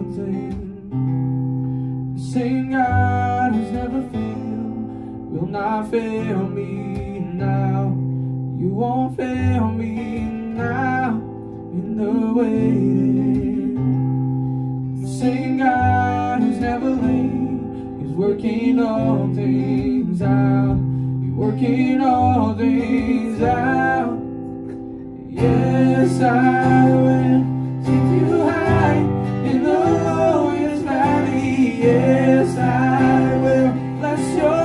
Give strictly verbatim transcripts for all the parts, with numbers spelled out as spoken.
mountain. The same God who's never failed will not fail me now. You won't fail me now in the waiting. The same God who's never late is working all things out. You're working all things out. Yes, I will take you high in the lowest valley. Yes, I will bless your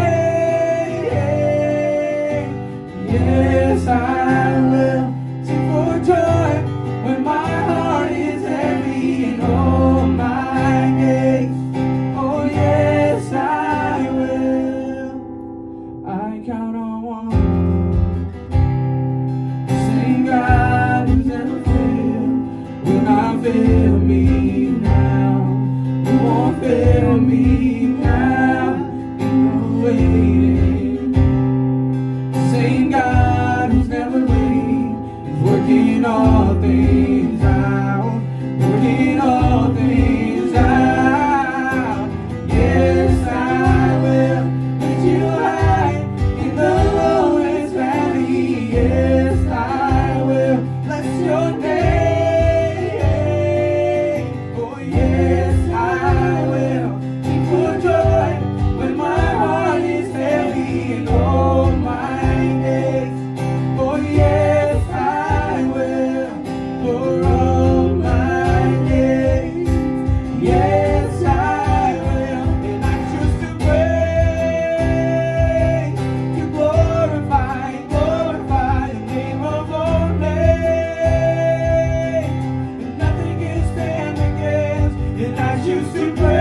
name. Yes, I will sing for joy when my heart is heavy and all my days. Oh yes, I will. I count on one. The same God who's never failed will not fail me now. You won't fail me now in the waiting. The same God who's never late is working all things out, working all things out. Yes, I will lift you high in the lowest valley. Yes, I will bless your name. Oh yes, I will sing for joy when my heart is heavy and all my days. Oh yes, I will for all my days. Yes, I will, and I choose to praise, to glorify, glorify the name of our name. And nothing can stand against, and I choose to praise.